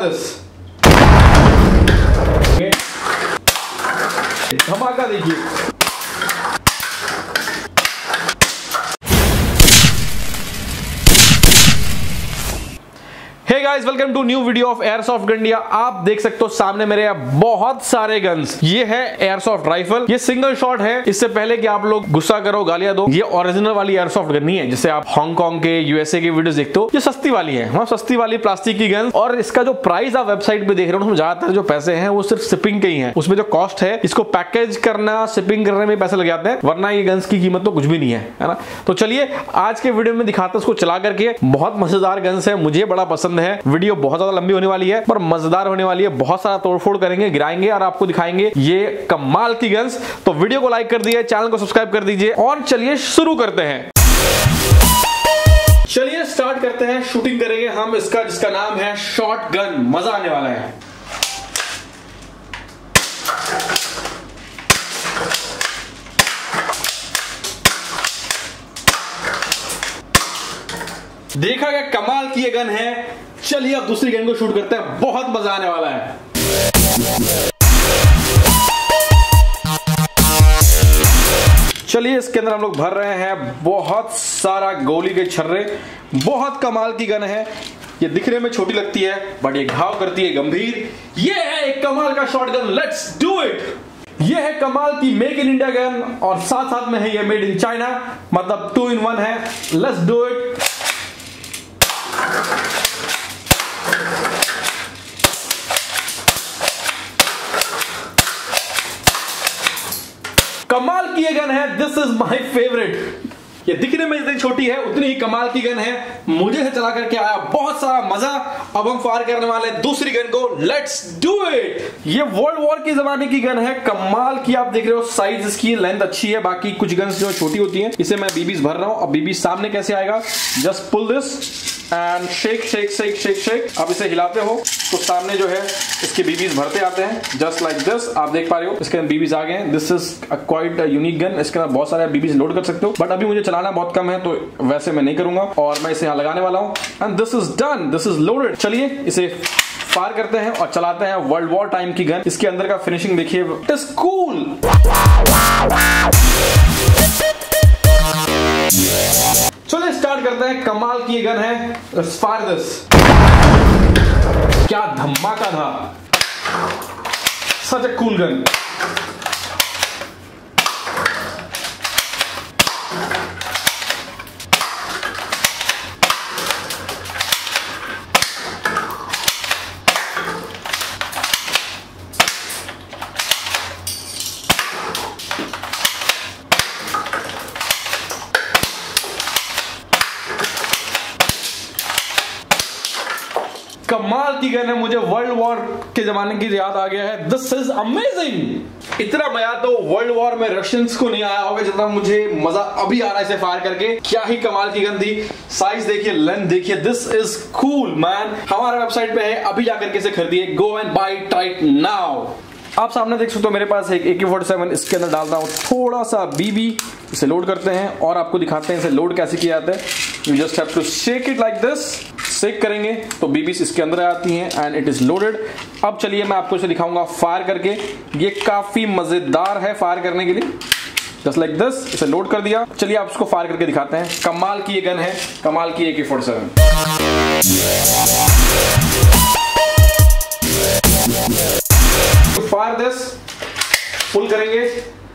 धमाका देखिए। Hey guys, welcome to new video of airsoft India. आप देख सकते हो सामने मेरे बहुत सारे गन्स। ये है एयरसॉफ्ट राइफल, ये सिंगल शॉट है। इससे पहले कि आप लोग गुस्सा करो, गालियां दो, ये ओरिजिनल वाली एयरसॉफ्ट गन नहीं है जिससे आप हांगकांग के, यूएसए के वीडियोस देखते हो। ये सस्ती वाली है, हाँ, सस्ती वाली प्लास्टिक की गन। और इसका जो प्राइस आप वेबसाइट पे देख रहे हो, ज्यादातर जो पैसे हैं वो सिर्फ शिपिंग के ही हैं। उसमें जो कॉस्ट है, इसको पैकेज करना, शिपिंग करने में पैसे लग जाते हैं, वरना ये गन्स की कीमत तो कुछ भी नहीं है ना। तो चलिए आज के वीडियो में दिखाते हैं उसको चला करके। बहुत मजेदार गन्स है, मुझे बड़ा पसंद है। वीडियो बहुत ज्यादा लंबी होने वाली है पर मजेदार होने वाली है। बहुत सारा तोड़फोड़ करेंगे, गिराएंगे और आपको दिखाएंगे ये कमाल की गन्स। तो वीडियो को लाइक कर दीजिए, चैनल को सब्सक्राइब कर दीजिए और चलिए शुरू करते हैं। चलिए स्टार्ट करते हैं, शूटिंग करेंगे हम इसका, जिसका नाम है शॉटगन। मजा आने वाला है। देखा क्या कमाल की ये गन है। चलिए अब दूसरी गन को शूट करते हैं, बहुत मजा आने वाला है। चलिए इसके अंदर हम लोग भर रहे हैं बहुत सारा गोली के छर्रे। बहुत कमाल की गन है। ये दिखने में छोटी लगती है बट ये घाव करती है गंभीर। ये है एक कमाल का शॉटगन, लेट्स डू इट। ये है कमाल की मेक इन इंडिया गन और साथ साथ में है ये मेड इन चाइना, मतलब 2 in 1 है। Let's do it. कमाल की ये गन है, दिस इज माय फेवरेट। ये दिखने में जितनी छोटी है उतनी ही कमाल की गन है। मुझे से चला करके आया बहुत सारा मजा। अब हम फायर करने वाले दूसरी गन को, लेट्स डू इट। ये वर्ल्ड वॉर के जमाने की गन है, कमाल की। आप देख रहे हो साइज इसकी, लेंथ अच्छी है। बाकी कुछ गन्स जो छोटी होती हैं, इसे मैं बीबीस भर रहा हूं। अब बीबीस सामने कैसे आएगा, just pull this and shake shake shake shake shake. अब इसे हिलाते हो तो सामने जो है इसके बीबीस भरते आते हैं, जस्ट लाइक दिस। आप देख पा रहे हो इसके अंदर बीबीस आ गए हैं। This is quite unique gun. इसके अंदर बहुत सारे बीबीस लोड कर सकते हो बट अभी मुझे चलाना बहुत कम है तो वैसे मैं नहीं करूंगा और मैं इसे यहां लगाने वाला हूं। And this is done, this is loaded. चलिए इसे फायर करते हैं और चलाते हैं। वर्ल्ड वॉर टाइम की गन। इसके अंदर का फिनिशिंग देखिए, इट इज कूल। चलिए स्टार्ट करते हैं। कमाल की गन है, लेट्स फायर दिस। क्या धमाका था, सच ए कूल गन। कमाल की गन है, मुझे वर्ल्ड वॉर के जमाने की याद आ गया है। This is amazing. इतना मजा तो वर्ल्ड वॉर में रशियंस को नहीं आया होगा जितना मुझे मजा अभी आ रहा है इसे फायर करके। क्या ही कमाल की गन थी। साइज देखिए, लेंथ देखिए, दिस इज कूल मैन। हमारे वेबसाइट पे है, अभी जाकर के इसे खरीदिए। Go and buy it right now. आप सामने देख सकते हो मेरे पास एक AK-47। इसके अंदर डालता हूं थोड़ा सा बीबी, इसे लोड करते हैं और आपको दिखाते हैं इसे लोड कैसे किया जाता है। You just have to shake it like this. Shake करेंगे तो बीबीस इसके अंदर आती हैं एंड इट इज लोडेड। अब चलिए मैं आपको इसे दिखाऊंगा फायर करके। ये काफी मजेदार है फायर करने के लिए, जस्ट लाइक दिस। इसे लोड कर दिया। चलिए आप इसको फायर करके दिखाते हैं। कमाल की ये गन है, कमाल की AK-47। फायर दिस, पुल करेंगे,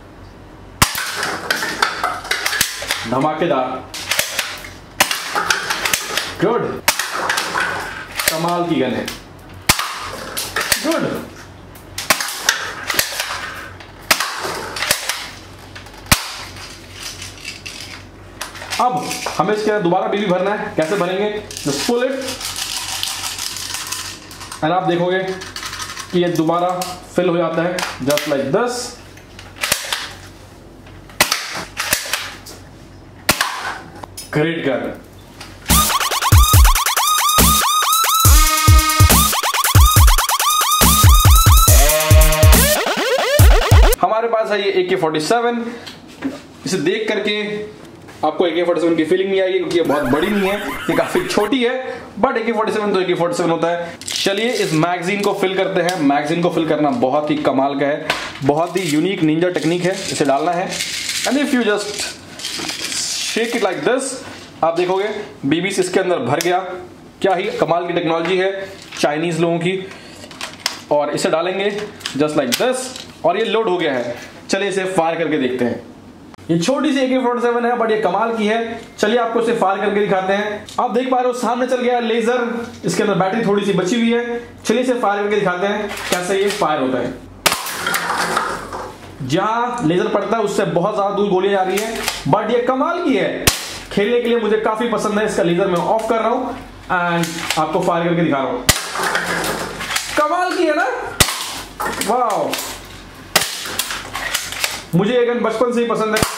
धमाकेदार, गुड। कमाल की गन है, गुड। अब हमें इसके अंदर दोबारा बीबी भरना है। कैसे भरेंगे, जस्ट पुल इट एंड आप देखोगे कि ये दोबारा फिल हो जाता है, just like this. Great gun. हमारे पास है ये AK-47। इसे देख करके आपको AK-47 की फीलिंग नहीं आएगी क्योंकि ये बहुत बड़ी नहीं है, ये काफी छोटी है। बट AK-47 तो AK-47 होता है। चलिए इस मैगजीन को फिल करते हैं। मैगजीन को फिल करना बहुत ही कमाल का है, बहुत ही यूनिक निंजा टेक्निक है। इसे डालना है and if you just shake it like this, आप देखोगे बीबीस इसके अंदर भर गया। क्या ही कमाल की टेक्नोलॉजी है चाइनीज लोगों की। और इसे डालेंगे जस्ट लाइक दिस और ये लोड हो गया है। चलिए इसे फायर करके देखते हैं। ये छोटी सी AK-47 है बट ये कमाल की है। चलिए आपको इसे फायर करके दिखाते हैं। आप देख पा रहे हो सामने चल गया लेजर, इसके अंदर बैटरी थोड़ी सी बची हुई है। चलिए इसे फायर करके दिखाते हैं कैसे ये फायर होता है। जहां लेजर पड़ता है उससे बहुत ज्यादा दूर गोलियां जा रही है बट ये कमाल की है। खेलने के लिए मुझे काफी पसंद है। इसका लेजर मैं ऑफ कर रहा हूं एंड आपको फायर करके दिखा रहा हूं। कमाल की है ना, वाह। मुझे ये गन बचपन से ही पसंद है।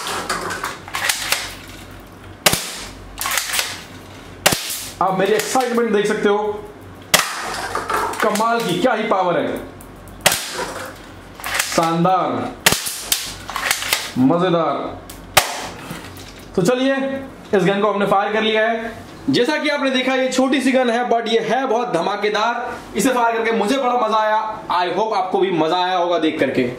आप मेरी एक्साइटमेंट देख सकते हो, कमाल की, क्या ही पावर है, शानदार, मजेदार। तो चलिए इस गन को हमने फायर कर लिया है। जैसा कि आपने देखा ये छोटी सी गन है बट ये है बहुत धमाकेदार। इसे फायर करके मुझे बड़ा मजा आया। आई होप आपको भी मजा आया होगा देख करके।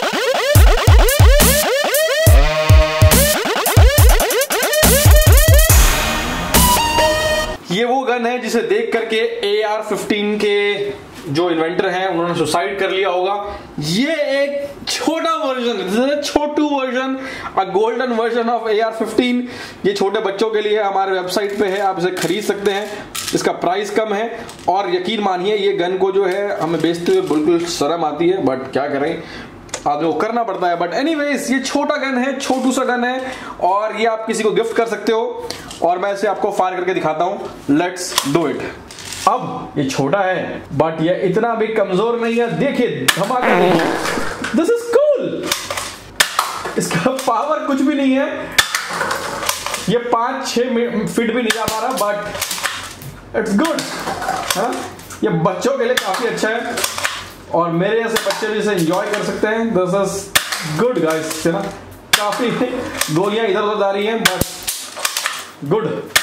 ये वो गन है जिसे देख करके AR-15 के जो इन्वेंटर हैं उन्होंने सुसाइड कर लिया होगा। ये एक छोटा वर्जन, छोटू version, a golden version of AR-15। ये छोटे बच्चों के लिए हमारे वेबसाइट पे है, आप इसे खरीद सकते हैं। इसका प्राइस कम है और यकीन मानिए ये गन को जो है हमें बेचते हुए बिल्कुल शर्म आती है बट क्या करें, आदमी को करना पड़ता है। बट एनीवेज ये छोटा गन है, छोटू सा गन है और ये आप किसी को गिफ्ट कर सकते हो। और मैं इसे आपको फायर करके दिखाता हूं। Let's do it. अब ये छोटा है बट ये इतना भी कमजोर नहीं है। देखिए धमाका, दिस इज कूल। इसका पावर कुछ भी नहीं है। ये 5-6 फीट भी नहीं जा पा रहा बट इट्स गुड। ये बच्चों के लिए काफी अच्छा है और मेरे जैसे बच्चे भी इसे एंजॉय कर सकते हैं। दिस इज गुड गाइस, है ना। काफी गोलियां इधर उधर जा रही हैं बट गुड।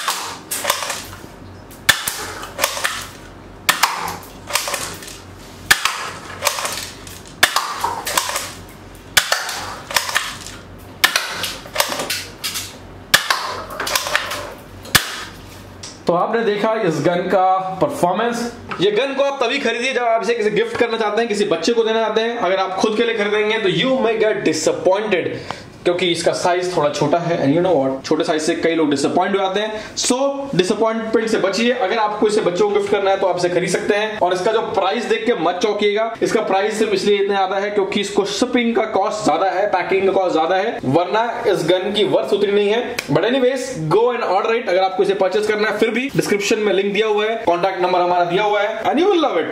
तो आपने देखा इस गन का परफॉर्मेंस। ये गन को आप तभी खरीदिए जब आप इसे किसी गिफ्ट करना चाहते हैं, किसी बच्चे को देना चाहते हैं। अगर आप खुद के लिए खरीदेंगे तो यू मे गेट डिसअपॉइंटेड क्योंकि इसका साइज थोड़ा छोटा है एंड यू नो व्हाट, छोटे साइज से कई लोग डिसअपॉइंट हो जाते हैं। सो डिसअपॉइंटमेंट से बचिए। अगर आपको इसे बच्चों को गिफ्ट करना है तो आप इसे खरीद सकते हैं। और इसका जो प्राइस देख के मत चौंकिएगा। इसका प्राइस सिर्फ इसलिए इतना ज्यादा है क्योंकि इसको शिपिंग का कॉस्ट ज्यादा है, पैकिंग का कॉस्ट ज्यादा है, वरना इस गन की वर्थ उतनी नहीं है। But anyways go and order it अगर आपको इसे परचेस करना है। फिर भी डिस्क्रिप्शन में लिंक दिया हुआ है, कॉन्टैक्ट नंबर हमारा दिया हुआ है and you will love it.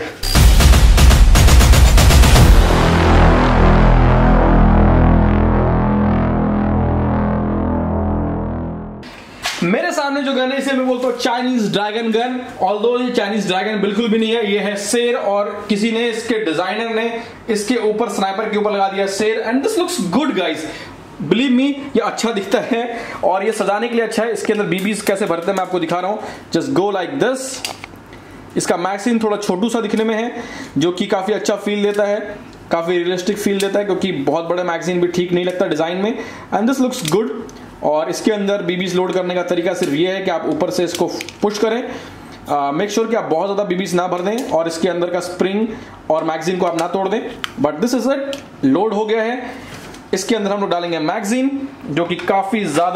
मेरे सामने जो गन है इसे मैं बोलता हूँ चाइनीज ड्रैगन गन। ऑल्दो ये चाइनीज ड्रैगन बिल्कुल भी नहीं है, ये है शेर और किसी ने इसके डिजाइनर ने इसके ऊपर स्नाइपर के ऊपर लगा दिया शेर and this looks good guys. Believe me ये अच्छा दिखता है और ये सजाने के लिए अच्छा है। इसके अंदर बीबीज कैसे भरते हैं मैं आपको दिखा रहा हूँ। Just go like this. इसका मैगजीन थोड़ा छोटू सा दिखने में है जो कि काफी अच्छा फील देता है, काफी रियलिस्टिक फील देता है क्योंकि बहुत बड़ा मैगजीन भी ठीक नहीं लगता डिजाइन में एंड दिस लुक्स गुड। और इसके अंदर बीबीज लोड करने का तरीका सिर्फ ये है कि आप ऊपर से इसको पुश करें। मेक श्योर कि आप बहुत ज्यादा बीबीज ना भर दें और इसके अंदर का स्प्रिंग और मैगजीन को आप ना तोड़ दें। But this is it, load हो गया है। इसके अंदर हम लोग डालेंगे मैगजीन जो कि काफी ज्यादा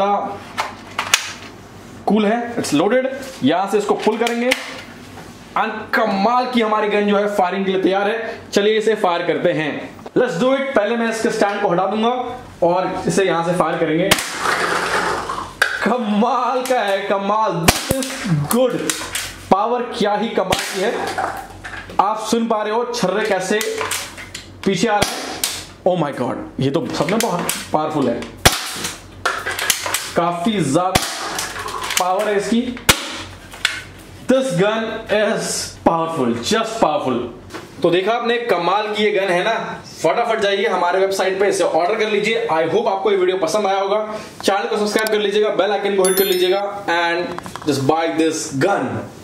कूल है। It's loaded. यहां से इसको पुल करेंगे एंड कमाल की हमारी गन जो है फायरिंग के लिए तैयार है। चलिए इसे फायर करते हैं। Let's do it. पहले मैं इसके स्टैंड को हटा दूंगा और इसे यहां से फायर करेंगे। कमाल का है, कमाल। This is good. पावर क्या ही कमाल की है। आप सुन पा रहे हो छर्रे कैसे पीछे आ रहे हैं। ओ माय गॉड, ये तो सब में बहुत पावरफुल है। काफी ज्यादा पावर है इसकी। This gun is powerful, just powerful. तो देखा आपने, कमाल की ये गन है ना। फटाफट जाइए हमारे वेबसाइट पे इसे ऑर्डर कर लीजिए। आई होप आपको ये वीडियो पसंद आया होगा। चैनल को सब्सक्राइब कर लीजिएगा, बेल आइकन को हिट कर लीजिएगा and just buy this gun.